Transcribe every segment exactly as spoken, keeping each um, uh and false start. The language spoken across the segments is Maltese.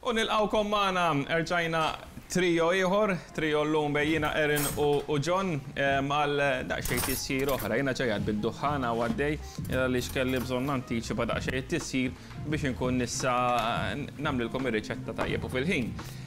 U nilqawkom magħna erġajna trio ieħor, trio l-lum bejjina Erin u John għal daqsxejn tissir oħra. Jiena ġejjed bid-duħħana u għaddej li xkelli bżonn antiċipa daqsxejn tissir biex inkun nissa nagħmlilkom ir-riċetta tajjeb u fil-ħin.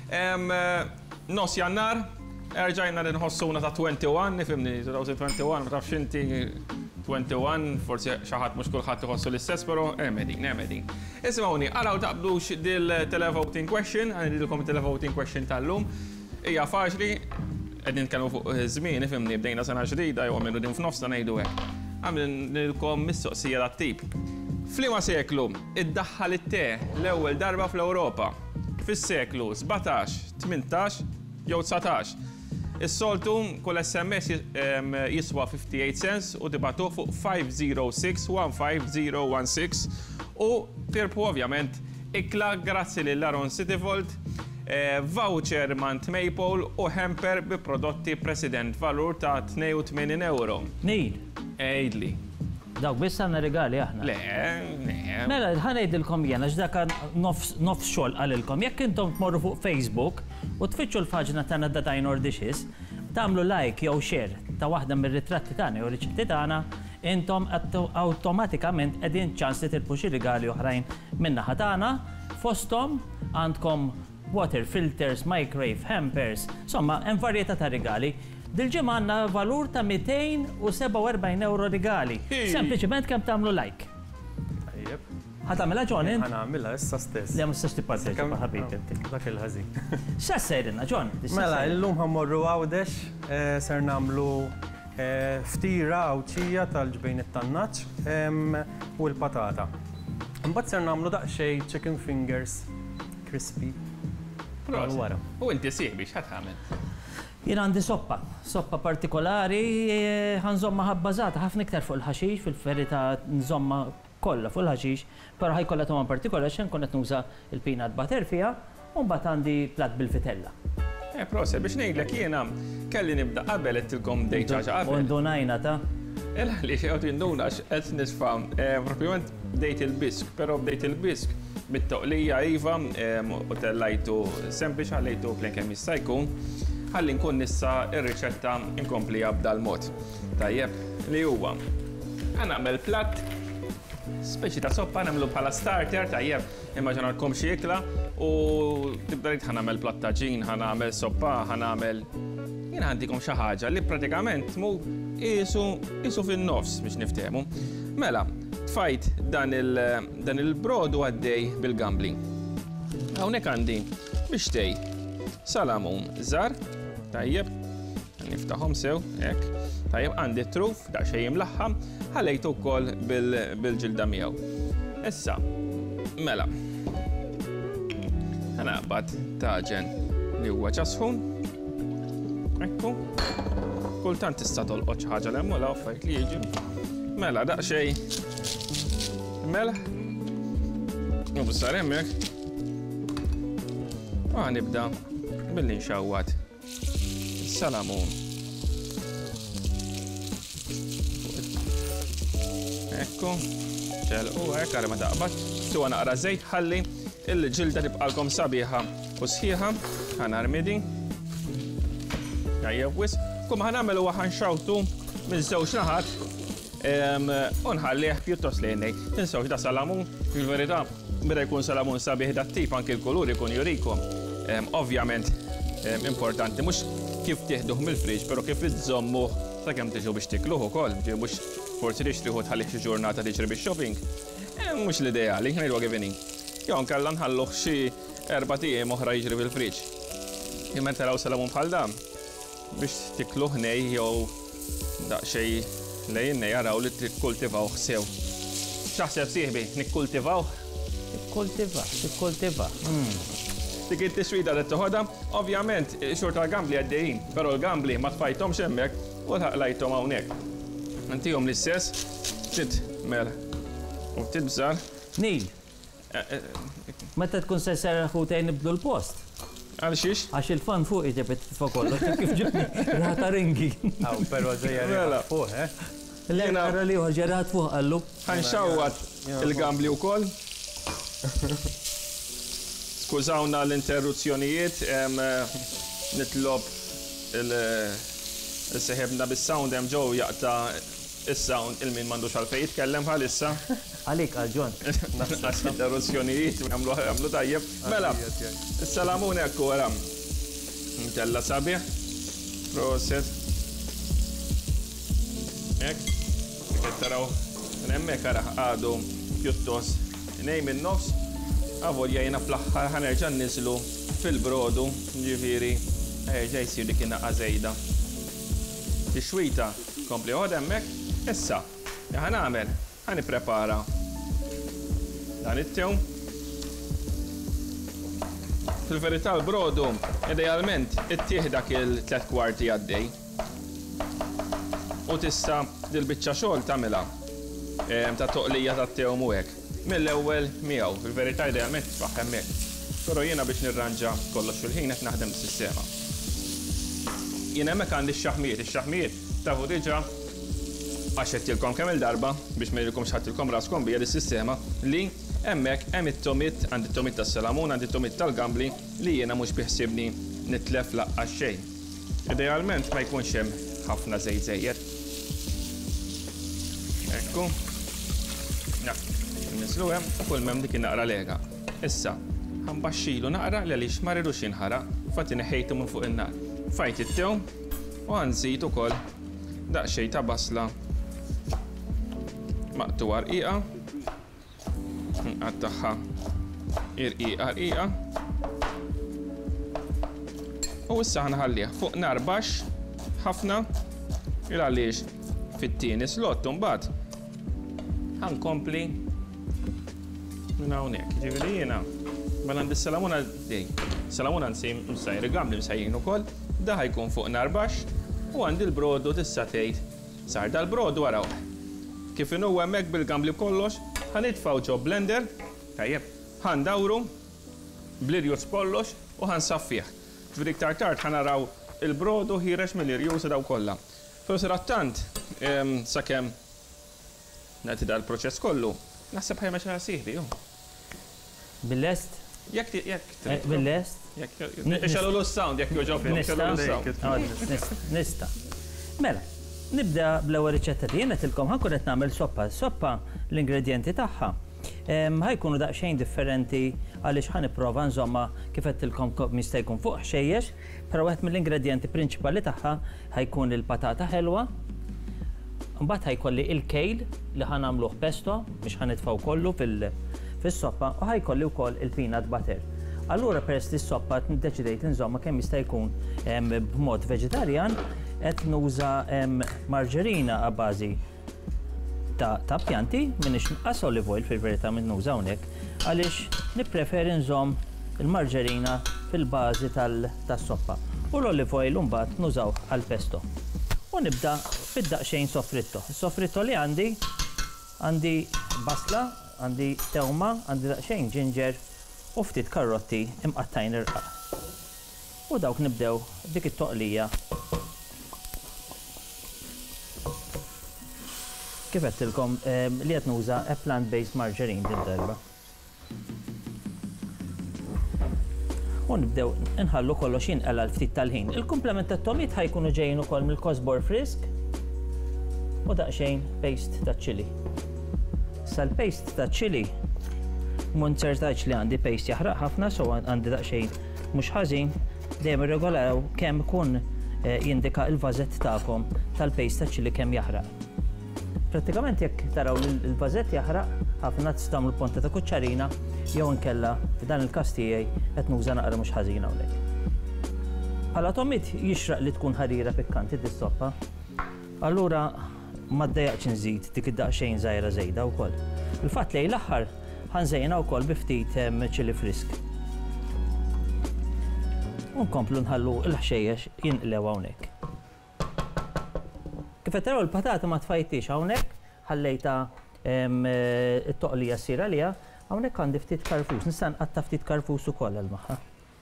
Nos Jannar, erġajna nħossuna ta' twenty-one, nifhimni twenty-one, ma tafx inti twenty-one, forsi xi ħadd mhux kulħadd iħossu l-istess, però hemm din, hemm din. Ismgħuni, araw taqblux dil-televoting question, għandilkom il-televoting question tal-lum. Hija faċli, qegħdin nitkellmu fuq żmien, nifhimni bdejna sena ġdida jew minnu din f'nofsna ngħidu hekk. Għamlilkom mistoqsija tat-tip. F'liema seklu iddaħħal it-te l-ewwel darba fl-Ewropa fis-seklu sebatax, tmintax jew tsatax. Is-soltu kull S M S jiswa fifty-eight cents u tibatuh fuq five zero six one five zero one six u tirpu ovvjament ikla grazzi lil Aron Cityvolt, voucher mant Maple u hamper bi prodotti President valur ta' tnejn euro. Need. Ejdli. Dawk biss għandna regali aħna. Le, le. Mela, ħanejdilkom jena x'daka nofs xogħol għalilkom. Jekk intom tmorru fuq Facebook u tfittxu l-paġna tagħna da Diner Dishes, tagħmlu like jew share ta' waħda mir-ritratti tagħna jew riċetti tagħna, intom awtomatikament qegħdin ċans li tilpu xi rigali oħrajn min-naħa tagħna, fosthom għandkom water filters, microwave, hampers, insomma, hemm varjetà ta' rigali. Dil-ġimgħa għandna valur ta' two seventy-four euro rigali. Sempliċement kemm tagħmlu like. Tajjeb. Ħatamilha John int? Ħanagħmilha issa stess. Le ma tistax tipparteċipa ħabib inti. Dak il-ħażin. X'sa sejrinna John? Mela, illum ħammorru għawdex ser nagħmlu ftira awċija tal-ġbejn it-tannaċ u l-patata. Imbagħad ser nagħmlu daqsxejn chicken fingers crispy. Wara. U inti sieħbi x'ħadd tagħmel? Jien għandi soppa, soppa partikolari, ħanżomma ħabbażata ħafna iktar fuq il-ħaxix, fil-verità nżomma kollha fuq il-ħaxix, però ħajkollha toman partikolari xejn qed nuża il-peanut butter fiha u mbagħad għandi platt bil-fitella. Eh, proset, biex ngħidlek jiena kelli nibda qabel qedtilkom dejt ħaġa qabel. Undunajna ta' Ela li qed indunax qed nisfa' proprjament bdejt il-bisk, però bdejt il-bisk bit-toqlija iva u tellajtu sempliċi ħallejtu kien kemm jista' jkun. Ħalli nkun nissa ir-riċetta inkomplija b'dal mod. Tajjeb, li huwa. Ħanagħmel platt, speċi ta' soppa nagħmlu bħala starter, tajjeb, immaġinalkom xi ikla u tibda rid ħanagħmel platt ta' ġin, ħanagħmel soppa, ħanagħmel jien għandikom xi ħaġa li pratikament mu qisu qisu fin-nofs biex niftehmu. Mela, tfajt dan il-brodu għaddej bil-gambli. Hawnhekk għandi biex tej salamun żgħar. Tajjeb, niftaħhom sew, hekk. Tajjeb, għandi truf, daqsxejn imlaħħam, ħallejtu wkoll bil-ġilda miegħu. Issa, mela. Ħanaqbad taġen li huwa ċasħun. Ekku. Kultant tista' tolqod xi ħaġa l-hemm wara affarijiet li jiġi. Mela, daqsxejn melħ. U bissar hemmhekk. U ħanibda billi nxawwad. Salamun. Ekku, ċelqu hekk ara ma taqbad. Tuwa naqra żejt ħalli il-ġilda tibqalkom sabiħa u sħiħa. Ħanarmi din. Tajjeb wis. Kum ħanagħmel huwa ħanxawtu minn żewġ naħat u nħallih pjuttost lejnej. Tinsewx da salamun, fil-verità beda jkun salamun sabiħ dat-tip anke l-kulur ikun jurikom. Ovvjament importanti mhux kif tieħduh mill-friġ, però kif iżommuh sakemm tiġu biex tikluh ukoll, mhux forsi tixtriħu tħallih xi ġurnata tiġri bix-shopping. Mhux l-ideali, ngħidu givening. Jew nkella nħalluh xi erba' tiem oħra jiġri fil-friġ. Imma taraw salamun bħal dan biex tikluh nej jew daqsxejn lejn nej jaraw li tikkultivawh sew. X'aħseb sieħbi, nikkultivawh? Tikkultiva, tikkultiva. Dik it-tiswida li toħodha, ovvjament xorta l-gambli għaddejjin, però l-gambli ma tfajthomx hemmhekk u ħaqlajthom hawnhekk. Intihom l-istess, ftit mel u ftit bżar. Nil. Meta tkun se serraħu tgħin nibdlu l-post? Għal xiex? Għax il-fan fuq iġebet fuq kollox, kif ġibni rata ringi. Aw, però ġejja fuq, eh? Le nara li ġerrat fuq għallu. Ħanxawwat il-gambli wkoll. Skużawna l-interruzzjonijiet, nitlob il-seħebna bis-sound hemm ġew jaqta' is-sound il-min m'għandux għalfejn jitkellem bħalissa. Għalik għal John. Għax interruzzjonijiet għamlu tajjeb. Mela, is-salamuni hekk wara. Ntella sabiħ. Proset. Hekk. Qed taraw minn hemmhekk ara għadu pjuttost ngħid min-nofs. Avolja jiena fl-aħħar ħanerġa' niżlu fil-brodu, ġifieri ħerġa' jsir dik inaqqa żejda. Tixwita kompli ħod hemmhekk, issa ħa nagħmel, ħa nipprepara dan it-tew. Fil-verità l-brodu idealment ittieħ dak il-tlet kwarti għaddej. U tista' dil-biċċa xogħol tagħmilha ta' toqlija tat-tew u hekk. Mill-ewwel miegħu, fil-verità idealment tfaħ hemmhekk. Però jiena biex nirranġa kollox fil-ħin qed naħdem bis-sistema. Jien hemmhekk għandi x-xaħmijiet, ix-xaħmijiet tafu diġà għax qedtilkom kemm il-darba biex ma jridkomx ħadtilkom raskom bija is-sistema li hemmhekk hemm it-tomit, għandi it-tomit tas-salamun, għandi it-tomit tal-gambli li jiena mhux biħsibni nitlef laqqas xejn. Idealment ma jkunx hemm ħafna żejt żejjed. Ekku. Nislu hemm u kull m'hemm dik naqra lega. Issa, ħambaxxilu naqra għaliex ma rridux jinħaraq, fatti neħejtu minn fuq in-nar. Fajt it-tew u għanżid ukoll daqsxejn ta' basla maqtuwa rqiqa. Nqattaħħa irqiqa rqiqa. U issa ħanħallih fuq nar baxx ħafna il għaliex fit-tieni slott imbagħad ħankompli minn hawnhekk. Ġifieri jiena mela għandi s-salamuna dej. Salamuna nsim msajr gambli msajjin ukoll, da ħajkun fuq nar baxx u għandi l-brodu tista' tgħid sar dal-brodu waraw. Kif inhu hemmhekk bil-gambli kollox, ħanitfgħu ġo blender, tajjeb, ħandawru bl-irjus kollox u ħansaffih. Ġifieri iktar tard ħanaraw il-brodu ħirex mill-irjus daw kollha. Forsi rattant sakemm nagħti dal-proċess kollu, naħseb ħajma xi ħassieħli hu. Bil-lest? Jekk jekk Bil-lest? Ixalu l-sound, jekk joġobhom. Nista. Mela, nibda bl-ewwel riċetta tiegħi ngħidilkom ħankun qed nagħmel soppa. Soppa l-ingredjenti tagħha ħajkunu daqsxejn differenti għaliex ħanipprova nżomma kif qedtilkom jista' jkun fuq xejjex, però wieħed mill-ingredjenti prinċipali tagħha ħajkun il-patata ħelwa. Mbagħad ħajkolli il-kejl li ħanamluh pesto biex ħanitfgħu kollu fis-soppa u ħajkolli wkoll il-peanut butter. Allura peress li s-soppa niddeċidejt inżomma kemm jista' jkun b'mod veġitarjan qed nuża marġerina għabbażi ta' pjanti minix nqas olive oil fil-verità minn nuża hawnhekk għaliex nippreferi nżomm il-marġerina fil-bażi tas-soppa. U l-olive oil mbagħad nużaw għall-pesto. U nibda bid-daqsxejn soffritto. Is-soffritto li għandi għandi basla, għandi tewma, għandi daqsxejn ginger u ftit karotti imqattajn irqaq. U dawk nibdew dik it-toqlija. Kif qedtilkom li qed nuża plant-based margarine din darba. U nibdew inħallu kollox jinqela l-ftit tal-ħin. Il-komplement tat-tomit ħajkunu ġejjin ukoll mill-Cosbor Frisk u daqsxejn paste ta' chili. Sal-paste ta' chili munċertax li għandi paste jaħraq ħafna, so għandi daqsxejn mhux ħażin, dejjem irregolaw kemm ikun jindika l-vażett tagħkom tal-paste ta' chili kemm jaħraq. Prattikament jekk taraw il-vażett jaħraq ħafna tistgħu l-ponta ta' kuċċarina jew inkella f'dan il-każ tiegħi qed nuża naqra mhux ħażin hawnhekk. Bħala tomit jixraq li tkun ħarira pikkanti dis-soppa. Allura ma ddejjaqx inżid dik id-daqsxejn żgħira żejda wkoll. Il-fatt li l-aħħar ħanżejjna wkoll bi ftit chili frisk. U nkomplu nħallu l-ħxejjex jinqlew hawnhekk. Kif qed taraw il-patata ma tfajtix hawnhekk, ħallejta it-toqlija ssir għaliha, hawnhekk għandi ftit karfus, nista' nqatta' ftit karfus ukoll għal magħha.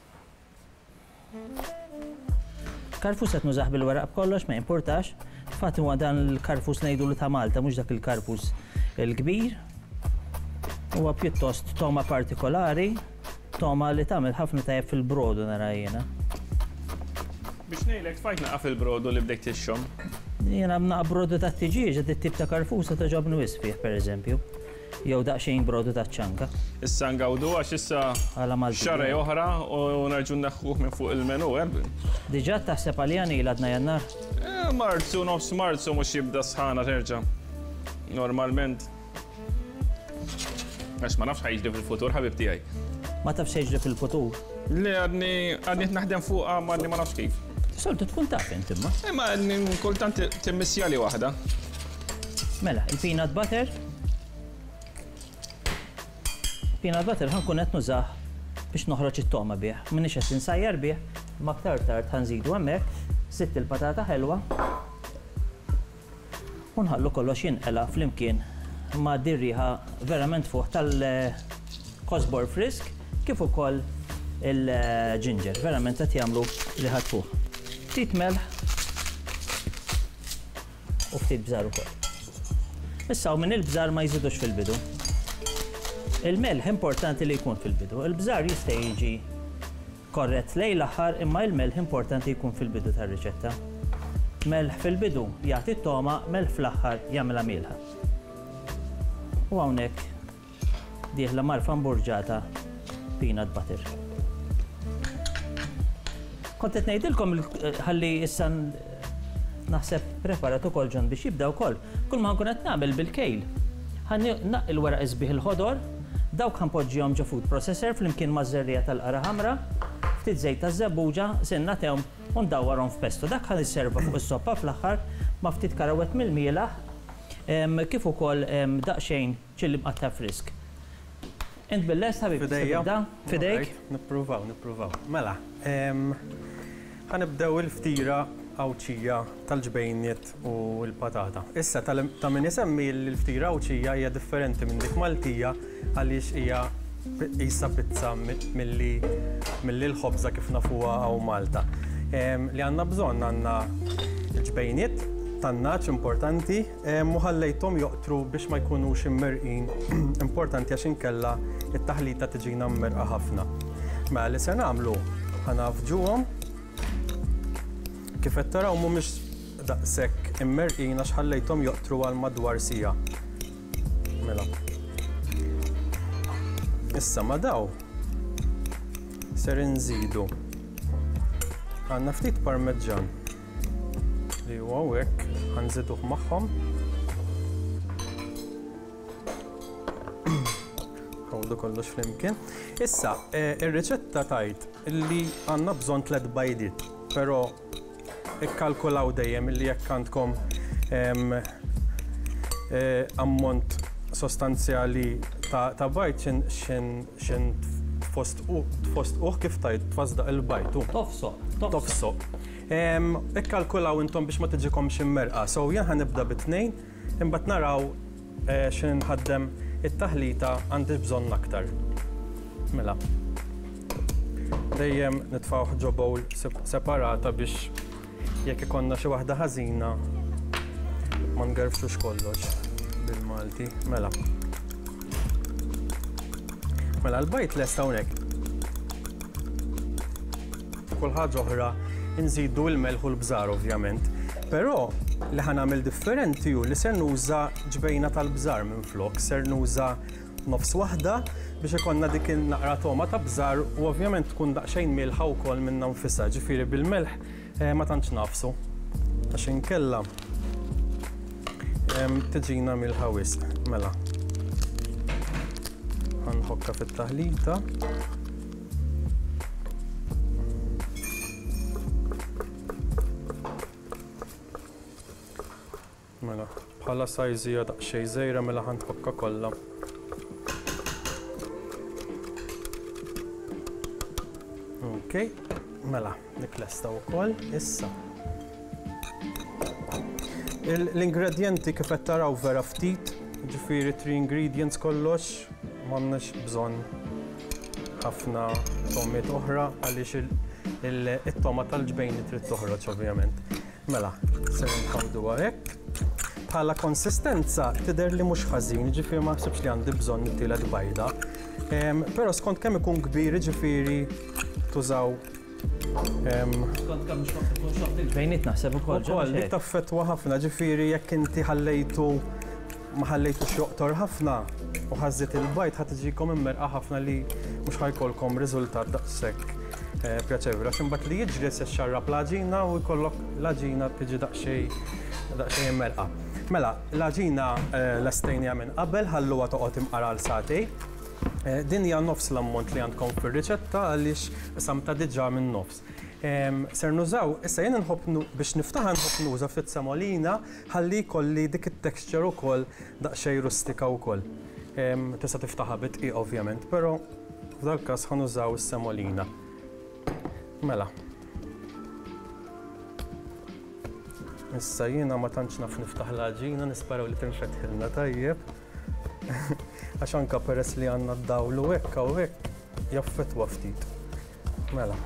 Karfus qed nużah bil-weraq b'kollox ma jimpurtax, fatt huwa dan il-karfus ngħidulu ta' Malta mhux dak il-karfus il-kbir. Huwa pjuttost toma partikolari Toma li tagħmel ħafna tajjeb fil-brodu nara jiena. Biex ngħidlek fajt naqaf il-brodu li bdejt tixxom. Jiena naqa' brodu ta' tiġiġ qed it-tip ta' karfusa toġobni wisq fih pereżempju. Jew daqsxejn brodu ta' ċanka. Issa ngawdu għax issa Għala Malti. xarrej oħra u nerġu neħħuh minn fuq il-menu. Diġà taħseb għaljani il għadna jannar. Eh, Marzu, nofs Marzu mhux jibda sħana terġa'. Normalment. Għax ma nafx ħajġri fil-futur ħabib tiegħi. Ma tafx jiġri fil-futur. Li għadni għadni naħdem fuqha ma għadni ma nafx kif. Soltu tkun taf int imma. Imma għadni kultant timmissjali waħda. Mela, il-peanut butter. Peanut butter ħankun qed nużah biex noħroġ it-toma bih. M'inhiex qed insajjar bih, ma aktar tard ħanżidu hemmhekk, sitt il-patata ħelwa. U nħallu kollox jinqela flimkien ma' dirriħa verament fuq tal-kosbor frisk kif ukoll il-ginger. Verament qed jagħmlu riħat fuq. Ftit melħ u ftit bżar ukoll. Issa u minn il-bżar ma jżidux fil-bidu. Il-melħ importanti li jkun fil-bidu. Il-bżar jista' jiġi korrett lejn l-aħħar imma il-melħ importanti jkun fil-bidu tar-riċetta. Melħ fil-bidu jagħti t-toma, melħ fl-aħħar jagħmilha mielħa. U hawnhekk dieħla marfa mburġata peanut butter. Kont qed ngħidilkom ħalli issa naħseb preparat ukoll ġon biex jibda wkoll. Kull ma nkun qed nagħmel bil-kejl. Ħanni naqq il-weraq isbieħ il-ħodor, dawk ħanpoġġihom ġo food processor flimkien maż-żerrija tal-qara ħamra, ftit żejt ta' żebbuġa, sinna tehom u ndawwarhom f'pesto. Dak ħan isserva fuq is-soppa fl-aħħar ma' ftit karawett mill-mielaħ kif ukoll daqsxejn ċilli mqatta' frisk. Int bil-lest ħabib tibda fidejk? Nippruvaw, nippruvaw. Mela, ħanibdew il-ftira awċija tal-ġbejniet u l-patata. Issa ta' min isemmi l-ftira awċija hija differenti minn dik Maltija għaliex hija qisha pizza milli l-ħobża kif nafuha hawn Malta. Li għandna bżonn għandna l-ġbejniet tan-naċ importanti u ħallejthom joqtru biex ma jkunux immerqin importanti għax inkella it-taħlita tiġina mmerqa ħafna. Mela li se nagħmlu ħanafġuhom kif qed taraw mhumiex daqshekk immerqin għax ħallejthom joqtru għal madwar siegħa. Mela. Issa ma daw ser inżidu. Għandna ftit parmeġġan li huwa hekk ħanżiduh magħhom. Ħawdu kollox flimkien. Issa, ir-riċetta tajt li għandna bżonn tliet bajdiet, però ikkalkulaw dejjem li jekk għandkom ammont sostanzjali ta' bajt xin tfostquh kif tajt tfażdaq il-bajt. Tofsoq. Tofsoq. Ikkalkulaw intom biex ma tiġikomx immerqa. So jien ħanibda bit-tnejn, imbagħad naraw xin nħaddem it-taħlita għandi bżonn aktar. Mela. Dejjem nitfgħuh ġo bowl separata biex jekk ikonna xi waħda ħażina ma ngerfxux kollox bil-Malti. Mela. Mela l-bajt lest hawnhekk. Kull ħaġa oħra inżidu l-melħ u l-bżar ovvjament. Però li ħanagħmel differenti hu li ser nuża ġbejna tal-bżar minflok, ser nuża nofs waħda biex ikonna dik naqra toma ta' bżar u ovvjament tkun daqsxejn mielħa wkoll minnha nfisha, ġifieri bil-melħ ma tantx nafsu. Għax inkella tiġina mielħa wisq. Mela. Ħanħokka fit-taħlita. Mela, bħala sajżija daqsxejn żgħira mela ħanħokka kollha. Okay, mela, dik lesta wkoll issa. L-ingredjenti kif qed taraw vera ftit, ġifieri three ingredients kollox, m'għandniex bżonn ħafna tomiet oħra għaliex it-toma tal-ġbejni trid toħroġ ovvjament. Mela, se nħawduha hekk. bħala konsistenza tidher li mhux ħażin, ġifieri ma ħsibx li għandi bżonn nittieled bajda. Però skont kemm ikun kbir, ġifieri tużaw. Skont kemm ikun xoft il-ġbejniet naħseb ukoll. Ukoll li taffettwa ħafna, ġifieri jekk inti ħallejtu ma ħallejtux joqtor ħafna u ħażżit il-bajt ħadd tiġikom immerqa ħafna li mhux ħajkolkom riżultat daqshekk pjaċevoli. Għax imbagħad li jiġri se xarrab l-aġina u jkollok l-aġina tiġi daqsxejn daqsxejn immerqa. Mela, l-aġina lestejnija minn qabel ħalluha toqgħod imqara għal sagħtejn. Din hija nofs l-ammont li għandkom fir-riċetta għaliex samta diġà minn nofs. Ser nużaw, issa jien nħobb biex niftaħa nħobb nuża ftit semolina ħalli jkolli dik it-texture ukoll daqsxejn rustika wkoll. Tista' tiftaħha bitqi ovvjament, però f'dal każ ħanużaw is-semolina. Mela. Issa jiena ma tantx naf niftaħ l-aġina, nisperaw li tinfetħilna tajjeb. Għax anke peress li għandna d-dawlu hekk u hekk jaffettwa ftit. Mela.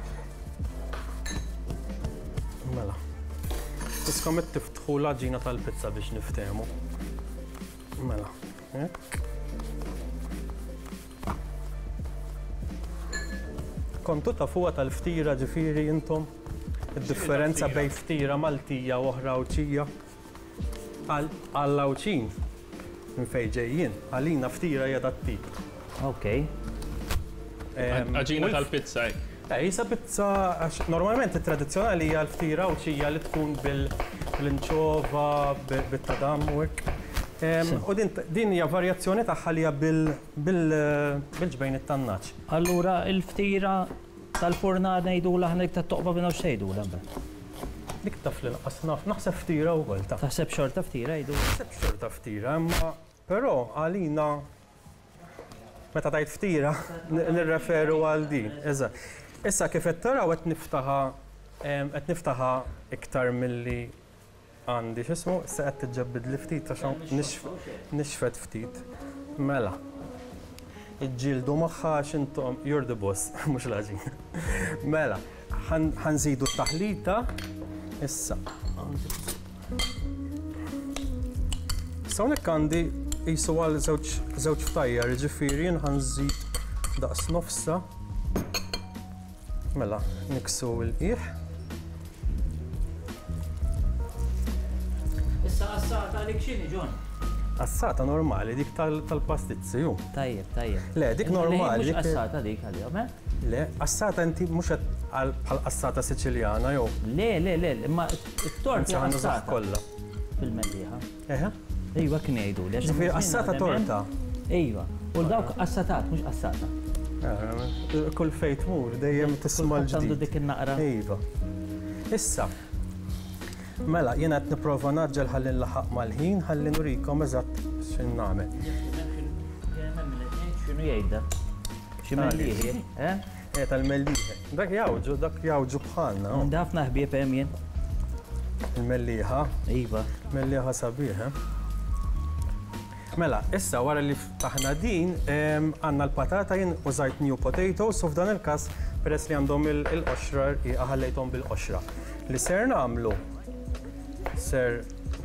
Mela. Iskom qed tiftħu l-aġina tal-pizza biex niftehmu. Mela. Hekk. Kontu tafuha tal-ftira ġifieri intom? Id-differenza bejn ftira Maltija u oħra awċija? Għall-awċin minn fejn ġejjin, għalina ftira hija dat-tip. Okej. Aġina tal-pizza. Isa pizza, normalment it-tradizzjonali hija l-ftira awċija li tkun bil-inċova, bit-tadam u hekk. U din hija varjazzjoni tagħha li hija bil-ġbejn it-tannaċ. Allura l-ftira tal-furnar ngħidula aħna iktar toqba minn hawn x'tgħidula mbagħad. Dik taf li naqas naf, naħseb ftira wkoll ta'. Taħseb xorta ftira jgħidu. Naħseb xorta ftira, imma però għalina meta tgħid ftira nirreferu għal din. Eżatt. Issa kif qed taraw qed niftaħa qed niftaħa iktar milli għandi x'ismu, issa qed tiġġebbed li ftit għax nixfet ftit. Mela. Iġġieldu magħha x'intom you're the boss, mhux l-aġina. Mela, ħanżidu t-taħlita issa. Issa hawnhekk għandi qisu għal żewġ ftajjar, jiġifieri ħanżid daqs nofsa. Mela, niksu l-qiegħ. Issa qassata għalik x'inhi John? Qassata normali, dik tal-pastizzi ju. Tajjeb, tajjeb. Le, dik normali. Mhux qassata dik għalihom, eh? Le, qassata inti mhux qed bħal qassata Siċiljana jew. Le, le, le, imma t-tort hija qassata kollha. Bil-mellieħa. Eħe? Ejwa kien jgħidu. Ġifieri qassata torta. Ejwa, u dawk qassatat mhux qassata. Kull fejn tmur dejjem tisma' l-ġdid. Għandu dik in-naqra. Ejva. Issa. Mela, jiena qed nipprova naġġel ħalli nlaħaq mal-ħin, ħalli nurikom eżatt x'in nagħmel. X'inhu jgħidha? Xi mellieħi, eh? Eh, tal-mellieħe. Dak jawġu, dak jawġu bħalna. Għandi ħafna ħbieb hemm jien. Il-mellieħa. Iva. Mellieħa sabiħ, eh? Mela, issa wara li ftaħna din, għandna l-patata jien użajt new potatoes, u f'dan il-każ peress li għandhom il-qoxra ħallejthom bil-qoxra. Li ser nagħmlu ser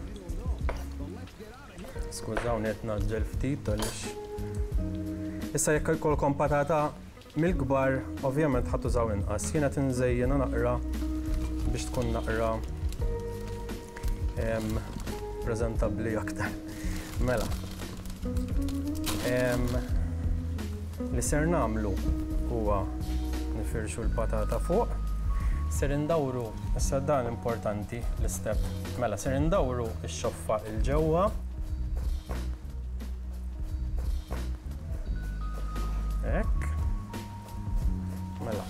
skużawni qed naġġel ftit għaliex. Issa jekk jkollkom patata mill-kbar, ovvjament ħadd tużaw inqas. Jiena qed inżejjena naqra biex tkun naqra preżentabbli aktar. Mela. Li ser nagħmlu huwa nifirxu l-patata fuq. Ser indawru, issa dan importanti l-istep. Mela, ser indawru x-xoffa il-ġewwa. Hekk. Mela.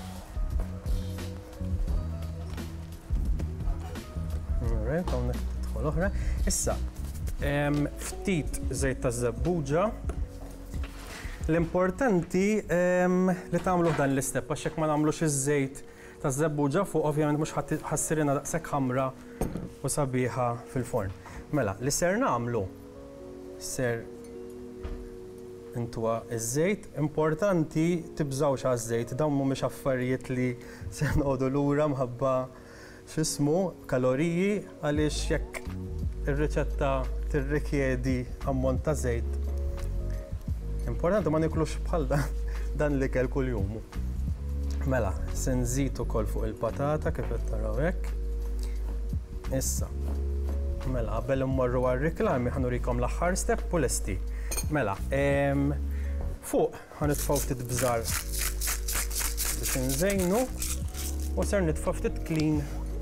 Alright, hawnhekk tidħol oħra. Issa, ftit żejt ta' żebbuġa. L-importanti li tagħmlu dan l-istep għax hekk ma nagħmlux iż-żejt ta' żebbuġa fuq ovvjament mhux ħassirina daqshekk ħamra u sabiħa fil-forn. Mela, li ser nagħmlu ser intuwa iż-żejt, importanti tibżawx għaż-żejt, dawn mhumiex affarijiet li se nqogħdu lura mħabba x'ismu kaloriji għaliex jekk ir-riċetta tirrikjedi ammont ta' żejt. Importanti ma niklux bħal dan l-ikel kuljum. Mela, se nżid ukoll fuq il-patata kif qed taraw hekk. Issa. Mela, qabel immorru għar-riklami ħanurikom l-aħħar step u lesti. Mela, fuq ħanitfgħu ftit bżar biex inżejnu u ser nitfgħu ftit klin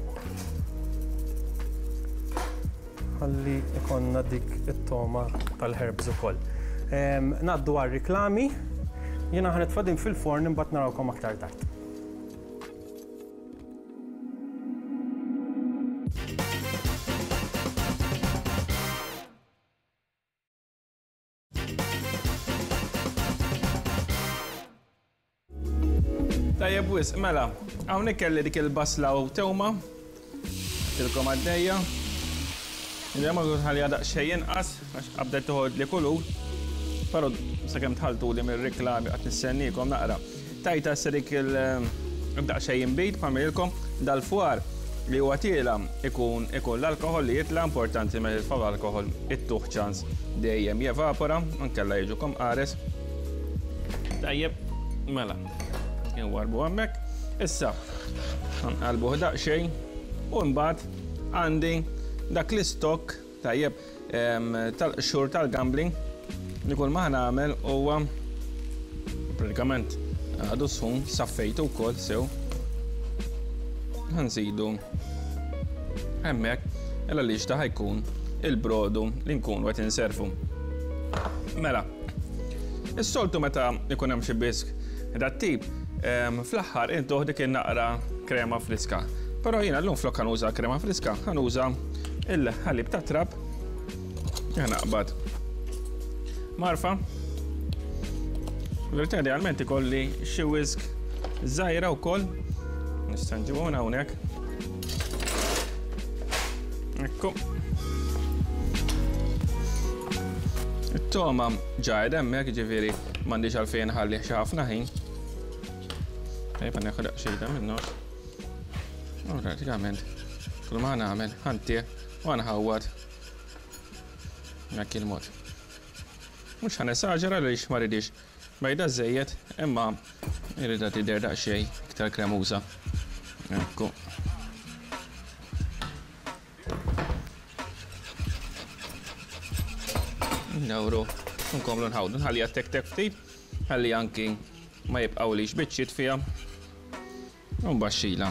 ħalli ikonna dik it-toma tal-herbs ukoll. Ngħaddu għar-riklami, jiena ħanitfgħu din fil-forn imbagħad narawkom aktar tard. Tajjeb wis, mela, hawnhekk kelli dik il-basla u tewma, tilkom għaddejja. Illa ma ħalli għadaq xejn inqas għax qabdet toħod li kulur, però sakemm tħaltu li mir-riklami qed nistennikom naqra. Tajta se dik il-bdaq xejn bejt bħamilkom dal-fwar li huwa tiela ikun ikun l-alkohol li jitla importanti ma jitfa' l-alkohol it-tuħ ċans dejjem jevapora, nkella jiġukom qares. Tajjeb, mela. Warbu għammek, issa għalbuħ daqxej u mbagħad għandi dak l-istok tajjeb tal-xhur tal-gambling li kull ma nagħmel huwa pratikament għadu sħun saffejtu wkoll sew. Ħanżidu hemmhekk illa li xta ħajkun il-brodu li nkun qed inservu. Mela, is-soltu meta ikun hemm xi bisk dat-tip fl-aħħar intuħ dik naqra krema friska. Però jiena llum flok ħanuża krema friska, ħanuża il-ħalib ta' trab. Naqbad marfa. Verità idealment ikolli xi wisk żgħira wkoll. Nista' nġibu minn hawnhekk. Ekku. It-toma ġajd hemmhekk, ġifieri m'għandix għalfejn ħalli xi ħafna ħin. Tajba neħħodaq xejda minnu. U pratikament, kull ma nagħmel ħantih u nħawwad dak il-mod. Mhux ħanesaġera għaliex ma rridix bejda żejjed, imma irrida tidher daqsxejn iktar kremuża. Ekku. Nawru, nkomplu nħawdu nħalli tek-tek ftit, ħalli anki ma jibqgħulix biċċiet fiha. U baxxila.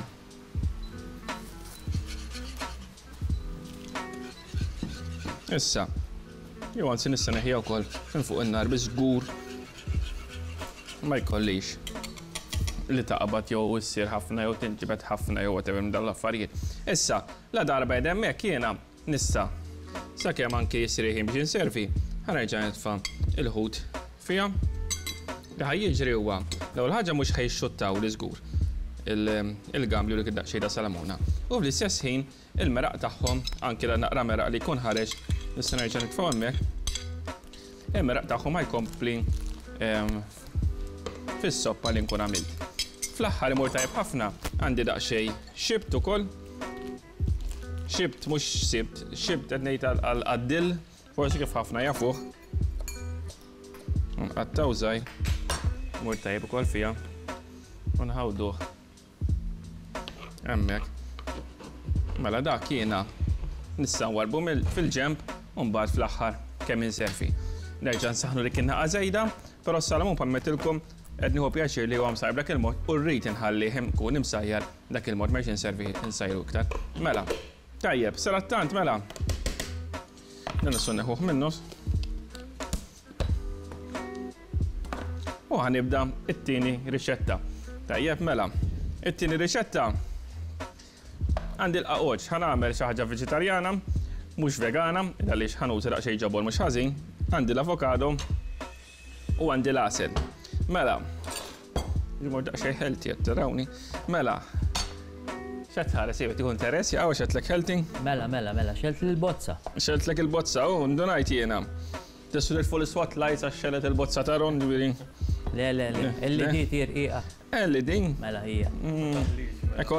Issa, jew anzi nista' neħija wkoll minn fuq in-nar bi żgur ma jkollix li taqbad jew issir ħafna jew tinġibed ħafna jew whatever minn dawn l-affarijiet. Issa, la darba jdem hekk jiena nista' sakemm anke jisrieħi biex inservi, ħanerġa' nitfa' il-ħut fiha. Li ħajjiġri huwa l-ewwel ħaġa mhux ħejxuttaw li żgur il-gambli u dik id-daqsxejn ta' salamuna. U fl-istess ħin il-meraq tagħhom anke la naqra meraq li jkun ħareġ nista' nerġa' nitfgħu hemmhekk. Il-meraq tagħhom ma jkompli fis-soppa li nkun għamilt. Fl-aħħar imur tajjeb ħafna għandi daqsxejn xibt ukoll. Xibt mhux sibt, xibt qed ngħid għad-dill, forsi kif ħafna jafuh. Nqattaw żgħir, imur tajjeb ukoll fiha u nħawduh. Hemmhekk. Mela dak jiena nista' nwarbu fil-ġenb u mbagħad fl-aħħar kemm inservi. Nerġa' nsaħħnu dik in-naqa' żejda, però s-salamun permettilkom qed nieħu pjaċir li huwa msajr dak il-mod u rrid inħallih ikun imsajjar dak il-mod m'hemmx inservi insajru iktar. Mela, tajjeb, salattant mela. Dan nissu neħuh minnu. U ħanibda it-tieni riċetta. Tajjeb mela, it-tieni riċetta għandi l-qaqoċ, ħanagħmel xi ħaġa veġitarjana, mhux vegana, għaliex ħanuża daqsxejn ġabor mhux ħażin, għandi l-avokado u għandi l-għasel. Mela, ġimur daqsxejn healthy qed tarawni. Mela, x'qed tħares jekk ikun interess jew x'għedlek healthy? Mela, mela, mela, xelt il-bozza. Xeltlek il-bozza, u ndunajt jiena. Tissu full spotlights għax xelet il-bozza ta' ron ġifieri. Le, le, le, illi di tirqiqa. Elli din. Mela hija.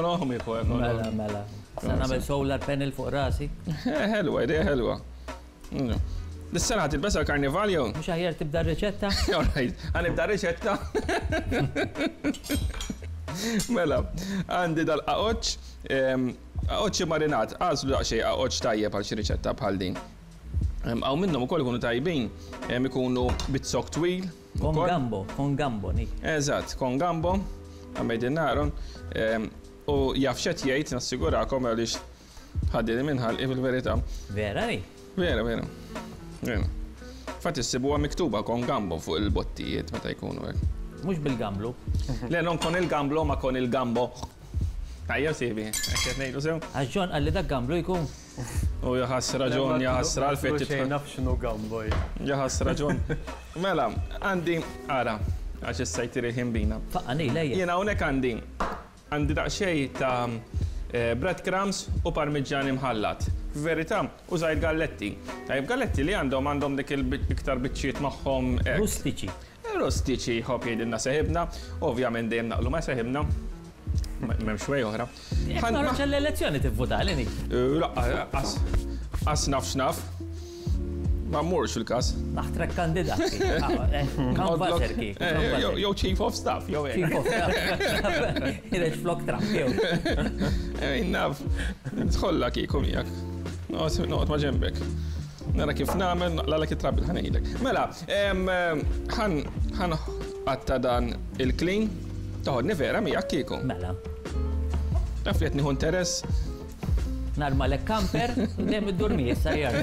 Ekonomiku, ekonomiku. Mela, mela. Sa nagħmel solar panel fuq rasi. Helwa, idea helwa. Dis-sena tilbesa karnival jew? Mhux aħjar tibda r-riċetta? Alright, għanibda riċetta. Mela, għandi dal-qaqoċ, qaqoċ marinat, għazlu daqxej qaqoċ tajjeb għal xi riċetta bħal din. Għaw minnhom ukoll ikunu tajbin, ikunu bit-sok twil. Con gambo, con gambo, ni. Eżatt, con gambo, għamejdin naron, u jafxet jgħid nassigurakom għaliex ħaddili minnħal fil-verità. Vera, ni? Vera, vera. Vera. Fatt issibuha miktuba con gambo fuq il-bottijiet meta jkunu hekk. Mhux bil-gamblu. Le, non con il-gamblo, ma con il-gambo. Tajja sibi, għaxet nejdu sew. Għaxġon għalli dak gamblu jkun. U jaħas raġun, jaħas ralfet. Naf xinu gamboj. Jaħas raġun. Mela, għandi, għara, għax s-sajtiri ħimbina. Faqqani, lejja. Jena unek għandi, għandi daqxej ta' breadcrumbs u parmigian imħallat. Verità, użajt galletti. Tajb galletti li għandhom għandhom dik il-iktar bitċiet maħħom. Rustiċi. Rustiċi, hop jgħidilna seħibna, ovvjament dejjem naqlu ma seħibna. Memx way oħra. Għarraċ l-elezzjoni tivvota għalini. As naf xnaf. Ma mmurx fil-kas. Naħtrek kandidati. Kanvaser ki. Jow chief of staff, jow għek. Chief of staff. Ireċ flok Trump, jow. Naf, tħolla ki kumijak. Noqt ma ġembek. Nara kif namen, lala kif trabbil ħanejlek. Mela, ħan għatta dan il-clean, taħodni vera mijak kiku. Mela. Naf li għetniħu interess. Narmalek kamper, dem id-durmi jissa jar.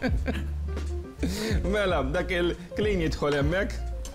Mela, dak il-clean jidħol emmek.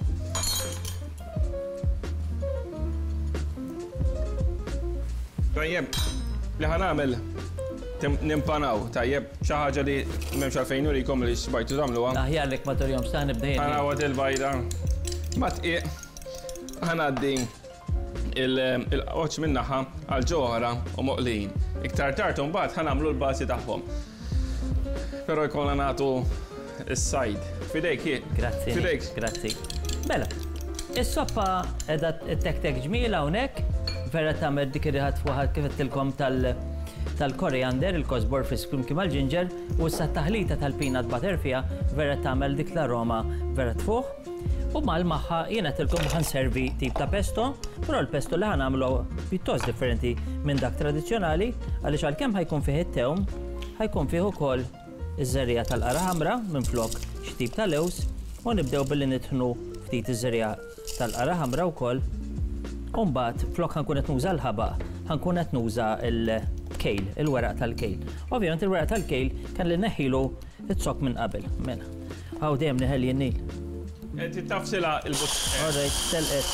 Tajjeb, li ħanamel nimpanaw, tajjeb, xaħġa li memx għalfejn urikom li xbajtu tamluwa. Aħjar lek maturjom staħ nibdejni. Għanawat il-bajda. Matqiq, ħanaddi il-qoċ minnaħa għal-ġoħra u moqlin. Iktar tartum bat ħanamlu l-basi taħħom. Pero jkollna nagħtu is-sajd. Fidejk jie. Grazzi. Fidejk. Grazzi. Mela, is-soppa edha tek-tek ġmila hawnhekk, vera tagħmel dik ir-riħat fuħad kif qedtilkom tal-koriander, il-kosbor frisk klim mal-ġinġer, u issa t-taħlita tal-peanut butter fiha vera tagħmel dik l-aroma vera tfuħ. U mal-maħħa jiena tilkom ħanservi tip ta' pesto, però l-pesto li ħanamlu pjuttost differenti minn dak tradizzjonali, għaliex għalkemm ħajkun fih it-tewm, ħajkun fih ukoll iż-żerrija tal-qara ħamra minn flok xi tip ta' lews, u nibdew billi nitħnu ftit iż-żerrija tal-qara ħamra wkoll. U mbagħad flok ħankun qed nuża l-ħabaq, ħankun qed nuża l-kejl, il-weraq tal-kejl. Ovvjament il-weraq tal-kejl kan li neħilu it-sok minn qabel. Mela. Hawn dejjem neħel jien-nil. Titafsila il-bus. Alright, telqet.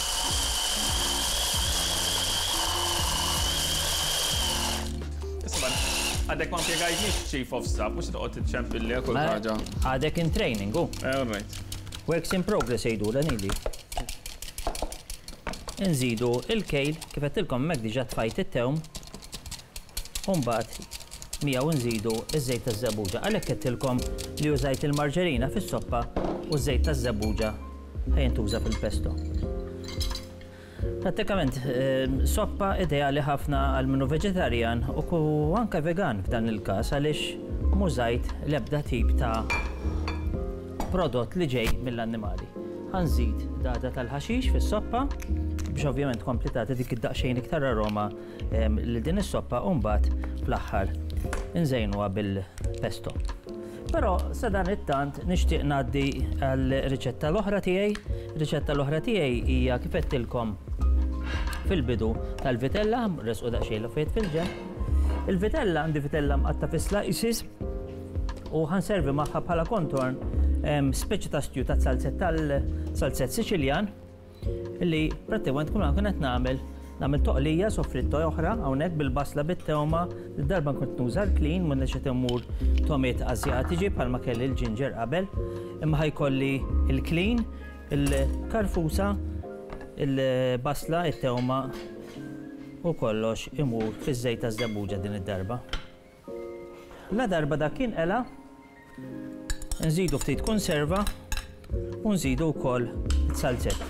Isma, għadek ma mpiegajtniex chief of staff, mux toqgħod titċempilli kull ħaġa. Għadek in training, u. Alright. Works in progress jgħidu l nili. Nżidu il-kejl, kif qedtilkom hemmhekk diġà tfajt it-tewm. U mbagħad miegħu nżidu iż-żejt taż-żabuġa. Għalhekk qedtilkom li użajt il-marġerina fis-soppa u żejt taż-żabuġa ħejn tuża fil-pesto. Prattikament, soppa ideali ħafna għal minu veġetarjan u anke vegan f'dan il-każ għaliex mużajt l-ebda tip ta' prodott li ġej mill-annimali. Ħanżid dada tal-ħaxix fis-soppa biex ovvjament komplitati dik id-daqsxejn iktar aroma li din is-soppa u mbagħad fl-aħħar inżejnuha bil-pesto. Però sa dan it-tant nixtieq ngħaddi għall-riċetta l-oħra tiegħi. Riċetta l-oħra tiegħi hija kif qedtilkom fil-bidu tal-vitella, resqu daqsxejn l-affarijiet fil-ġenb. Il-vitella għandi vitella mqatta fi slices u ħanservi magħha bħala kontorn speċi ta' stew ta' salzett tal-salzett Siċiljan illi prattikament kun qed nagħmel nagħmel toqlija soffritto oħra hawnhekk bil-basla bit-tewma, id-darba kont nuża l-clean minn qed immur tomiet Asjatiċi bħalma kelli l-ġinġer qabel, imma ħajkolli il-clean, il-karfusa, il-basla, it-tewma u kollox imur fiż-żejt taż-żabuġa din id-darba. La darba dak kien qela, nżidu ftit konserva u nżidu wkoll salzett.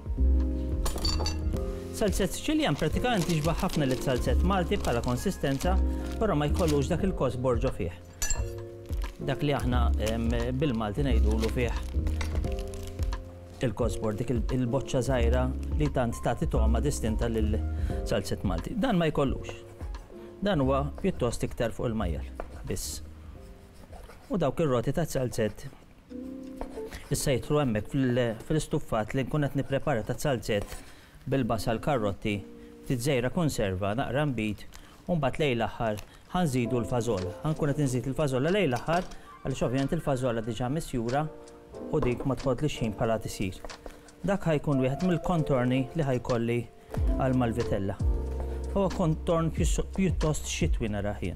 Salzett Siċiljan pratikament jiġbaħ ħafna lit-salzett Malti bħala konsistenza, però ma jkollux dak il-kosbor ġo fih. dak li aħna bil-Malti ngħidulu fih il-kosbor, dik il-boċċa żgħira li tant tagħti toqma distinta lil salzett Malti. Dan ma jkollux. Dan huwa pjuttost iktar fuq il-majjal biss. U dawk ir-roti ta' salzett issa jitru hemmhekk fil-istuffat li nkun qed nipprepara ta' salzett bil-basal karotti, tiżejra konserva, naqra nbit, u mbagħad lejn l-aħħar ħanżidu l-fażola. Ħankun qed inżid il-fażola lejn l-aħħar għaliex ovvjament il-fażola diġà misjura u dik ma tfadlix xejn bħala tisir. Dak ħajkun wieħed mill-kontorni li ħajkolli għal mal-vitella. Huwa kontorn pjuttost xitwi nara jien.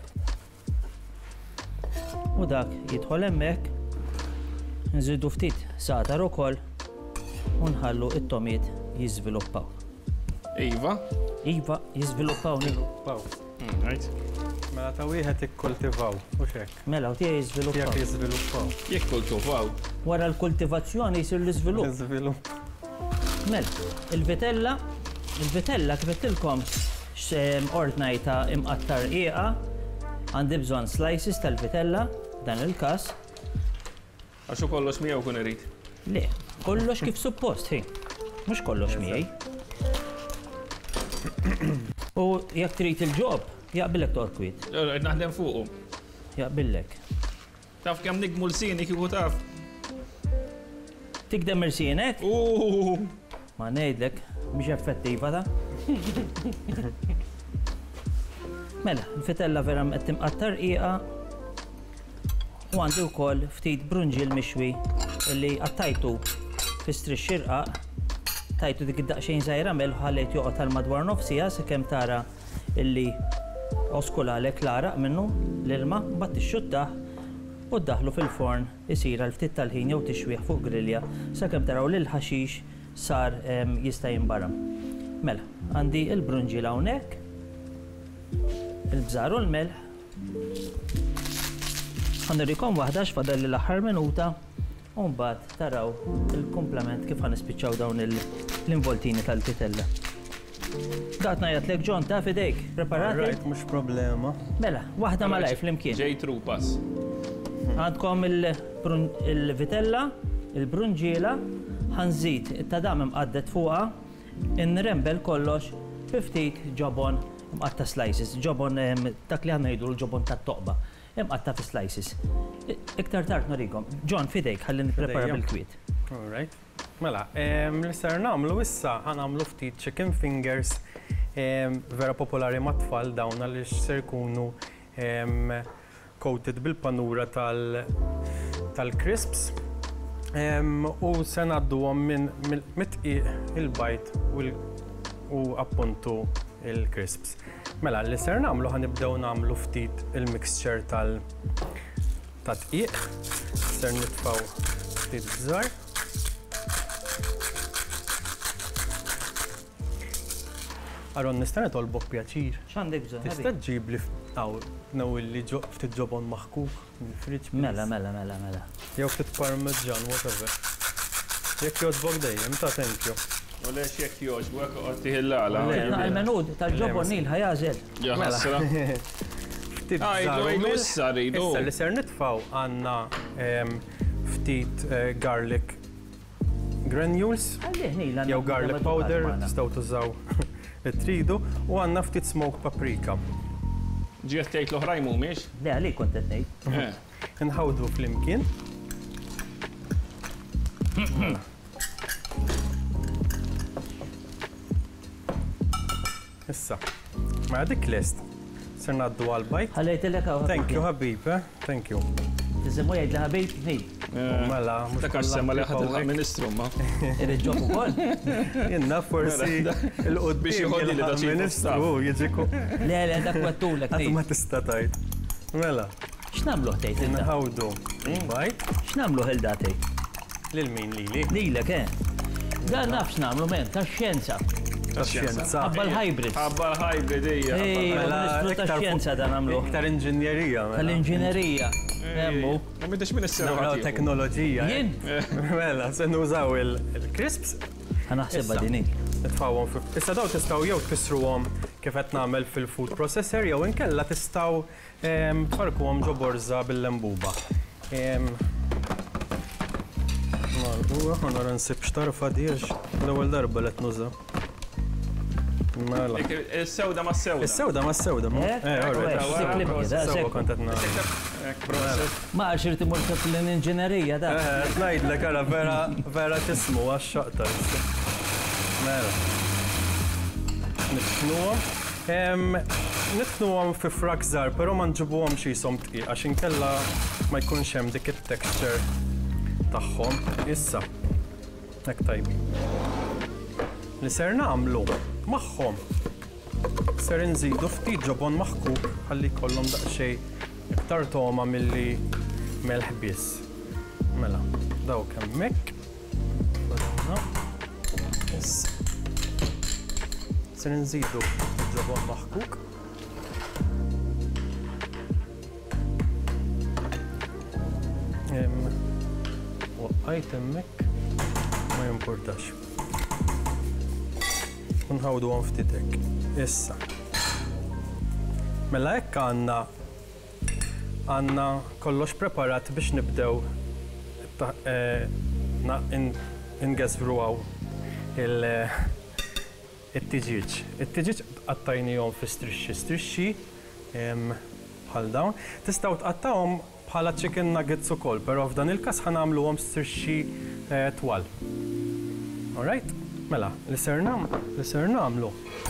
U dak jidħol hemmhekk, nżidu ftit satar ukoll u nħallu t-tomiet jiżviluppaw. Iva? Iva, jiżviluppaw nilu. Mela ta' wieħed ikkultivaw, u xek. Mela, u tiegħi jiżviluppaw. Jekk jiżviluppaw. Jekk kultivaw. Wara l-kultivazzjoni jsir l-iżvilupp. Jiżvilupp. Mela, il-vitella, il-vitella kif qedtilkom ordnajta imqattar qiegħa, għandi bżonn slices tal-vitella, dan il-każ. Għaxu kollox miegħu kun irid. Le, kollox kif suppost, hi. Mhux kollox miegħi. U jekk trid il-ġob, jaqbillek torkwit. Naħdem fuqu. Jaqbillek. Taf kemm nikmu l-sini kieku taf. Tikdem irsinek? Uuu. Ma ngħidlek, mhix effettiva ta'. Mela, il-fitella vera qed timqattar qiegħa u għandi wkoll ftit brunġil mixwi li qattajtu fi strix xirqaq, tajtu dik id-daqsxejn żgħira melħ ħallejt joqgħod tal madwar nofsija sakemm tara illi oskulalek l-araq minnu l-ilma, mbagħad tixxuttaħ u ddaħlu fil-forn isir għal ftit tal-ħin jew tixwieħ fuq grilja sakemm taraw li l-ħaxix sar jista' jinbaram. Mela, għandi l-brunġil hawnhekk, il-bżar u l-melħ. Ħanurikom waħda x'fadal l-aħħar minuta u mbagħad taraw il-komplement kif ħanispiċċaw dawn l-involtini tal-vitella. Dat ngħidlek John ta' fidejk, preparati? Right, mhux problema. Mela, waħda malaj flimkien. Ġej trupas. Għandkom il-vitella, il-brunġiela, ħanżid it-tadam imqaddet fuqha, inrembel kollox bi ftit ġobon imqatta slices, ġobon dak li għandna jgħidu l-ġobon tat-toqba, imqatta fi slices. Iktar tard norikom. John, fidejk ħalli nipprepara bil-kwiet. All right. Mela, li ser nagħmlu issa ħanamlu ftit chicken fingers vera popolari mat-tfal dawn għaliex ser jkunu coated bil-panura tal-crisps u se ngħadduhom minn mitqiq il-bajt u appuntu il-crisps. Mela, li ser nagħmlu ħanibdew nagħmlu ftit il-mixture tal-tqiq, ser nitfgħu ftit żgħar. Aron, nista' nitolbok pjaċir. X'għandek bżonn? Tista' tġib li nawilli ftit ġobon maħkuk mill-friġġ. Mela, mela, mela, mela. Jew ftit parmeġġan, whatever. Jekk jogħġbok dejjem, ta' thank you. U lex jekk jogħġbok qed tiħillala. Il-menud tal-ġobon nil ħajażel. Jaħasra. Ftit Għajdu issa rridu. Issa li ser nitfgħu għandna ftit garlic granules jew garlic powder, tistgħu tużaw tridu u għandna ftit smoked paprika. Ġiet tgħid l-oħrajn mhumiex? Le, għalik kont qed ngħid. Inħawdu flimkien. Issa, ma dik lest. Ser ngħaddu għall-bajt. Ħallejtilek hawn. Thank you ħabib, thank you. Tiżemmu jgħid ħabib tnejn. Mela, mhux dak għax semma li ħadd il-Ministru ma. Irriġġob ukoll. Inna forsi il-qudiem biex jħoddi li daċi Ministru jiġiku. Le, le, dak wettulek Għad ma tista' tajt. Mela. X'namluh tgħid ilda? Nħawdu bajt. X'namluh ilda tgħid? Lil min lili? Lilek, eh. Dan naf x'namlu men, tax-xjenza. Tax-xjenza. Abbal hybrid. Abbal hybrid hija. Ej, Ministru tax-xjenza dan nagħmlu. Iktar inġinjerija. Tal-inġinerija. Emmu. Ma midix Ministru. Nagħmlu teknoloġija. Jien? Mela, se nużaw il-crisps. Ħanaħsebha din hi. Nitfawhom fi. Issa daw tistgħu jew tkissruhom kif qed nagħmel fil-food processor jew inkella tistgħu tfarkuhom ġo borża bil-lembuba. Malquha, ħanara nsib xtarfa diex l-ewwel darba li qed nuża. Mela. Is-sewda ma' s-sewda. Is-sewda ma' s-sewda. Ma xirti murtab l-inġinerija da. Ngħidlek ara vera vera tismu għax-xaqta. Mela. Nitknuhom. Nitknuhom fi frak żgħar, però ma nġibuhom xi jisom tqiq għax inkella ma jkunx hemm dik it-texture tagħhom. Issa. Hekk tajbin. Li ser nagħmlu magħhom. Ser inżidu ftit ġobon maħkuk ħalli jkollhom daqsxejn iktar toma milli melħ biss. Mela, dawk hemmhekk. Issa. Ser inżidu ġobon maħkuk. Waqqajt hemmhekk ma jimpurtax. Nħawdu għan ftitek. Issa. Mela hekk għandna għandna kollox preparat biex nibdew ingeżbruwaw il-tiġiġ. Il-tiġiġ qattajnihom fi strixxi strixxi bħal dawn. Tistgħu tqattawhom bħala chicken nuggets ukoll, però f'dan il-każ ħanagħmluhom strixxi twal. All right? Mela, li ser nagħmlu.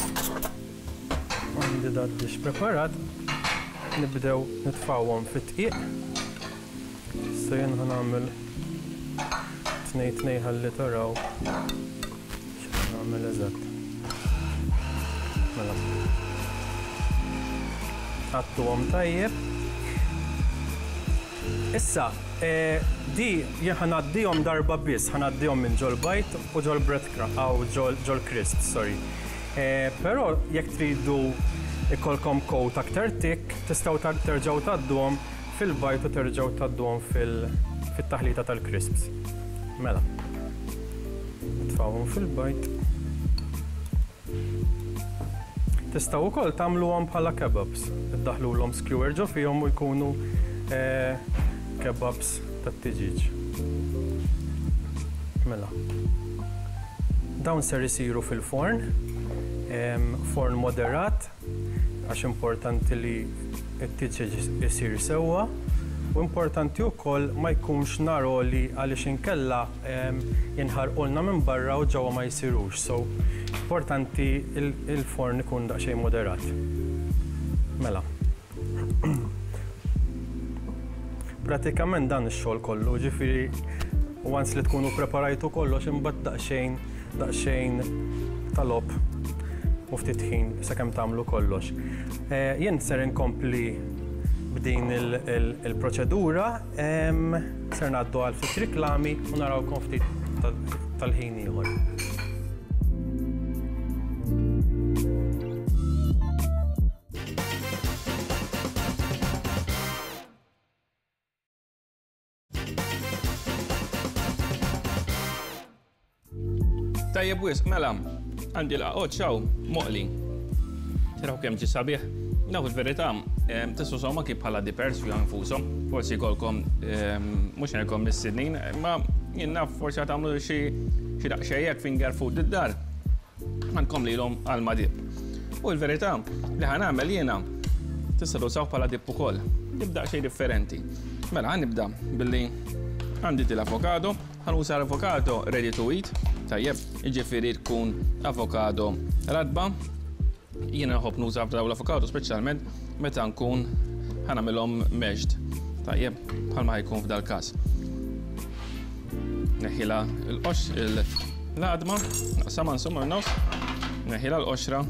Għandi dat biex preparat, nibdew nitfawhom fit-tqiq. Issa jien ħanagħmel tnej tnej ħalli taraw x'qed nagħmel eżatt. Mela. Għattuhom tajjeb. Issa, di jien ħanaddihom darba biss, ħanaddihom minn ġol bajt u ġol breadcrumb, aw ġol crisp, sorry. Però jekk tridu ikolkom coat aktar tik, tistgħu terġgħu tgħadduhom fil-bajt u terġgħu tgħadduhom fit-taħlita tal-crisps. Mela. Nitfgħuhom fil-bajt. Tistgħu wkoll tagħmluhom bħala kebabs. Iddaħħlulhom skewer ġo fihom u jkunu kebabs tat-tiġiġ. Mela. Dawn ser isiru fil-forn, forn moderat, għax importanti li t-tiġiġ isir sewwa, u importanti wkoll ma jkunx nar għoli għaliex inkella jinħarqulna minn barra u ġewwa ma jsirux. So importanti il-forn ikun daqsxejn moderat. Mela. Pratikament dan ix-xogħol kollu, ġifieri once li tkunu preparajtu kollox imbagħad daqsxejn daqsxejn talob u ftit ħin sakemm tagħmlu kollox. Jien ser inkompli b'din il-proċedura, ser ngħaddu għal ftit riklami u narawkom ftit tal-ħin ieħor. Tajjeb wis, mela, għandi l-qaqot xaw, moqli. Tiraw kemm ġi sabiħ. Naw il-verità, tissu somma kif bħala dipers fi għanfusom, forsi kolkom mux nelkom mis-sidnin, ma jenna forsi għatamlu xie daqxajjek finger food id-dar. Għankom li l-om għal-madib. U il-verità, li ħan għamel jena, tista' tusaw bħala dip ukoll, nibda xej differenti. Mela, għan nibda billi għandi l-avokado, għan usa l-avokado ready to eat, tajjeb, iġifiri tkun avokado radba. Jiena nħobb nuża daw l-avokado speċjalment meta nkun ħanamilhom meġd. Tajjeb, bħalma ħajkun f'dal każ. Neħila l-qox l-adma, naqsama insomma n-nofs, neħila l-qoxra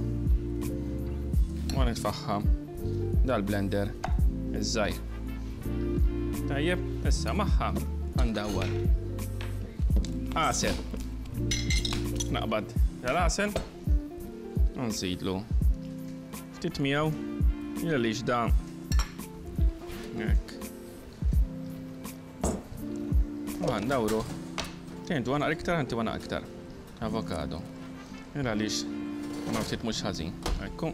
u nitfaħħa dal-blender iż-żgħir. Tajjeb, issa magħha għandawwar. Għasel. Naqbad dal-għasel, nżidlu ftit miegħu jgħalix dan. Hekk. U għandawru. Tintu għana iktar, għanti għana iktar. Avokado. Jgħalix Ma ftit mhux ħażin. Ekku.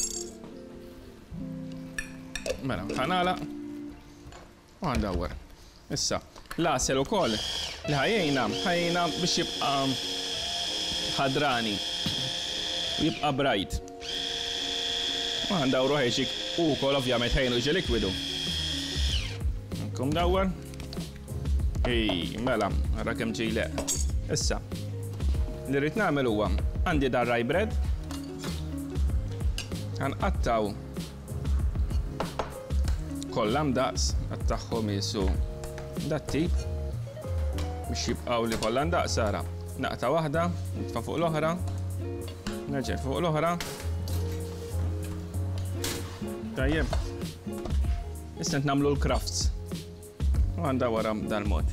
Mela, ħanala. U għandawwer. Issa, l-asel ukoll li ħajjejna, ħajjejna biex jibqa' ħadrani. U jibqa' brajt. U għandawru ħeġik u wkoll ovvjament ħejnu ġi likwidu. Ekkum dawwer. Ej, mela, għara kemm ġejleq. Issa, li rrid nagħmel huwa għandi dar rye bread. Ħanqattaw kollam daqs għattaħħom jisu dat-tip biex jibqaw li kollam daqs ara. Naqta waħda, nitfa' fuq l-oħra, nerġa' fuq l-oħra. Tajjeb. Issa nagħmlu l-crafts. U għandha wara dal-mod.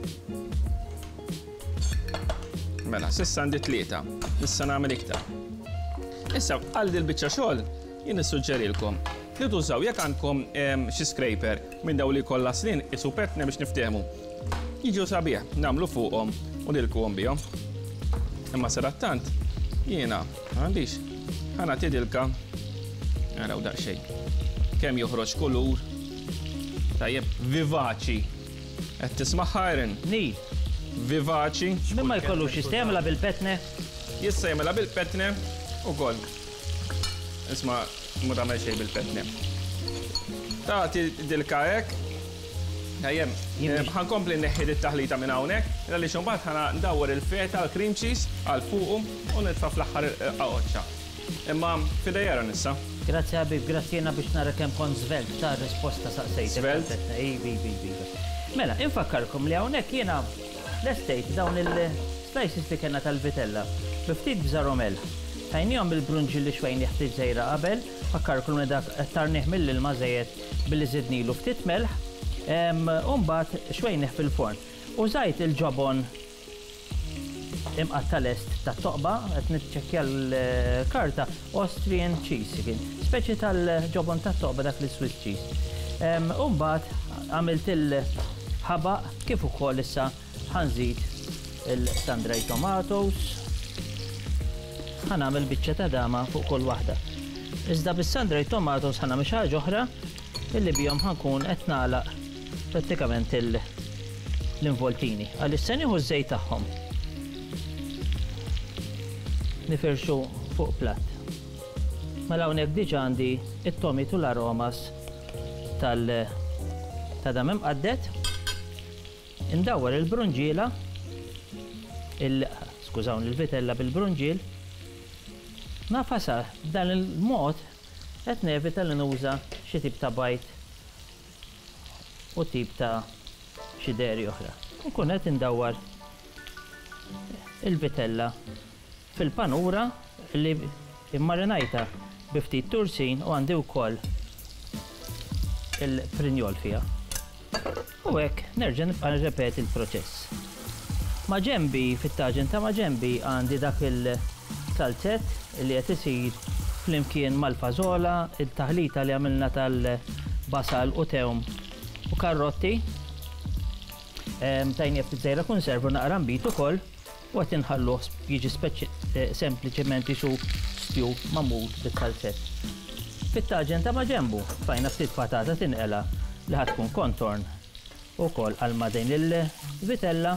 Mela, s'issa għandi tlieta, issa nagħmel iktar. Issa għal dil-biċċa xogħol jien nissuġġerilkom li tużaw jekk għandkom xi scraper minn dawn li kollha slin isu petne biex niftehmu. Jiġu sabiħ, nagħmlu fuqhom u nilkuhom bihom. Imma sarattant jiena m'għandix ħana tidilka naraw daqsxejn. Kemm joħroġ kulur. Tajjeb, vivaċi. Qed tisma' ħajren. Ni. Vivaċi. Min ma jkollux jistgħmilha bil-petne? Jista' jagħmilha bil-petne ukoll. Isma' ma tagħmel xejn bil-petne. Tagħti dilka hekk. Ejjem, ħankompli nneħħi it-taħlita minn hawnhekk, għaliex imbagħad ħana ndawwar il-feta għal cream cheese għal fuqhom u nitfa' fl-aħħar qawċċa. Imma fidejjera nissa. Grazzi ħabib, grazzi jiena biex nara kemm kont żvelt ta' risposta saqsejt. Żvelt? Ivi, ivi, ivi. Mela, infakkarkom li hawnhekk jiena l-estate dawn il-slices li kellna tal-vitella biftit bżaromel. Tajnijom bil-brunġi li xwejn jeħtieġ żejra qabel, fakkarkom li dak tarniħ mill-ilma żejjed billi żidnilu ftit melħ, u mbagħad xwejn fil-forn. Użajt il-ġobon imqatta l-est tat-toqba, qed niċċekkja l-karta Austrian cheese kien, speċi tal-ġobon tat-toqba dak li Swiss cheese. U mbagħad għamilt il-ħabaq kif ukoll issa ħanżid il-sun-dried tomatoes. Ħanagħmel biċċa ta' dama fuq kull waħda. Iżda bis-sun-dried tomatoes ħanagħmel xi ħaġa oħra illi bihom ħankun qed nagħlaq prattikament l-involtini. Għaliex se nieħu ż-żejt tagħhom. Nifirxu fuq platt. Mela hawnhekk diġà għandi it-tomitu l-aromas tal ta' dam imqaddet. Indawwar il-brunġiela, il skużawni il-vitella bil-brunġiel. Nafasa b'dan il-mod qed nevita li nuża xi tip ta' bajt u tip ta' xi deri oħra. Nkun qed indawwar il-vitella fil-panura li immarinajta bi ftit tursin u għandi wkoll il-prinjol fiha. U hekk nerġa' nibqa' nirrepeti l-proċess. Ma' ġenbi fit-taġen ta' ma' ġenbi għandi dak il-salzett li qed isir flimkien mal-fażola, il-taħlita li għamilna tal-basal u tewm u karrotti. Tajni ftit żejra konservu naqra mbit ukoll u qed inħalluh jiġi sempliċement isu stew magħmul bit-salzett. Fit-taġen ta' ma' ġenbu fajna ftit patata tinqela li ħatkun kontorn ukoll għal madejn il-vitella.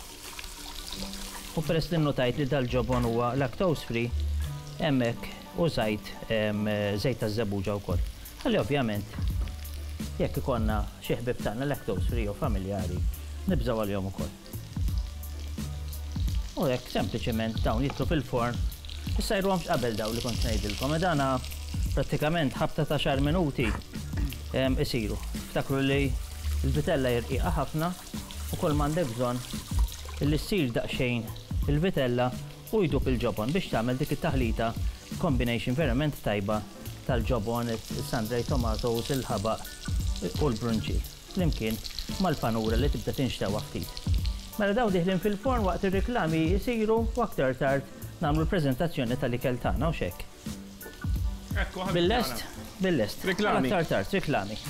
U peress li notajt li dal-ġobon huwa lactose free, hemmhekk użajt żejt ta' żebbuġa wkoll. Ħalli ovvjament jekk ikonna xi ħbieb tagħna lactose free u familjari nibżgħu għalihom ukoll. U hekk sempliċement dawn jitlu fil-forn, issa jruhomx qabel dawn li kont ngħidilkom, dana prattikament ħabta ta' xar minuti isiru. Ftakru li l-vitella jirqiqa ħafna u kull m'għandek bżonn illi ssir daqsxejn il-vitella u jdub il-ġobon biex tagħmel dik it-taħlita combination verament tajba tal-ġobon, il-sun-dried tomatoes, il-ħabaq u l-brunġiel. Flimkien mal-panura li tibda tinxtewa ftit. Mela daw diħlin fil-forn waqt ir-riklami jisiru u aktar tard nagħmlu l-preżentazzjoni tal-ikel tagħna u xekk. Bil-lest, bil-lest. Riklami. Aktar tard, riklami.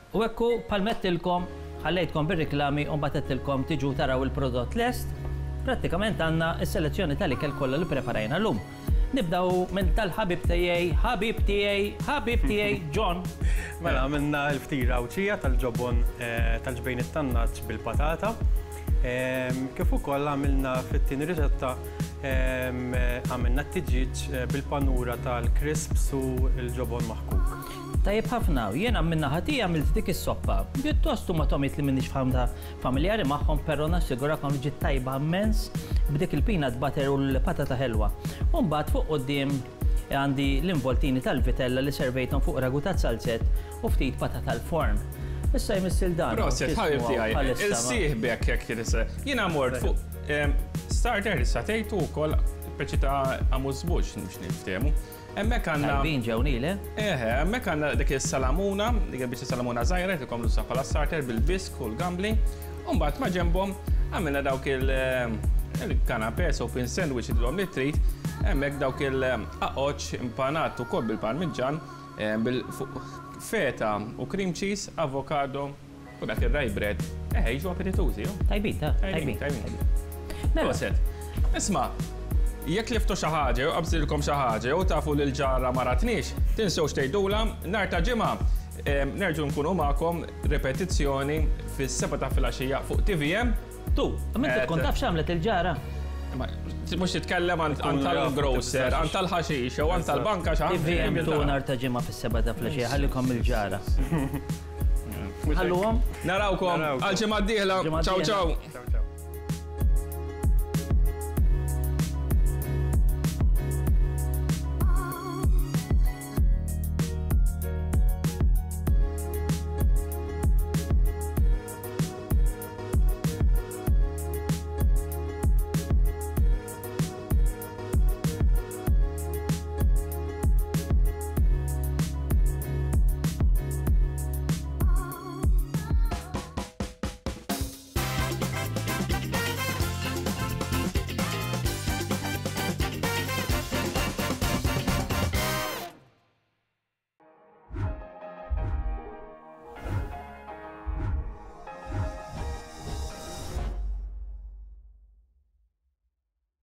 U ekku palmettilkom, ħallejtkom bir-riklami u mbatettilkom tiġu taraw il-prodott lest. Prattikament għandna s-selezzjoni tal-ikel kollha li preparajna llum. Nibdaw minn tal-ħabib tiegħi, ħabib tiegħi, ħabib tiegħi John. Mela għamilna l-ftira uċija tal-ġobon tal-ġbejn it-tannaġġ bil-patata. Kif ukoll għamilna fit-tieni riċetta għamilna t-tiġiġ bil-panura tal-crisps u l-ġobon maħkuk. Tajjeb ħafna, jiena minna ħatija għamilt dik is-soppa. Pjuttost huma tomit li minnix fahmta familjari magħhom, però nassigurakom li ġiet tajba immens b'dik il-peanut butter u l-patata ħelwa. U mbagħad fuq quddiem għandi l-involtini tal-vitella li servejthom fuq ragu ta' salzet u ftit patata tal-forn. Issa jmissil dan. Proset, ħabib tiegħi. Il-sieħbek jekk jirisa. Jiena mort fuq starter issa tgħidu wkoll peċi ta' amużbux biex niftehmu. Emmek għanna. Tajbin ġewnile? Eħe, emmek għanna dik il-salamuna, dik il-biex il-salamuna zaħira, tikom l-ussa pala starter bil-bisk u l-gambli. Umbat ma ġembom għamilna dawk il-kanapes open sandwich id-dom li trit, emmek dawk il-aqoċ impanat u kol bil-parmiġġan, bil-feta u cream cheese, avocado, u dak il-rye bread. Eħe, jiġu appetituzi, jo? Tajbin, ta' tajbin. Tajbin. Proset. Isma, jekk liftu xi ħaġa jew qabżilkom xi ħaġa jew tafu li l-ġara ma ratniex, tinsewx tgħidula nhar ta' ġimgħa nerġgħu nkunu magħkom repetizzjoni fis-seba' ta' filgħaxija fuq T V M. Tu, inti tkun taf x'għamlet il-ġara? Mhux titkellem għan tal-grocer, għan tal-ħaxix jew għan tal-banka xi T V M tu nhar ta' ġimgħa fis-seba' ta' filgħaxija ħallikom il-ġara. Ħalluhom? Narawkom għal ġimgħa d-dieħla. Ciao ciao.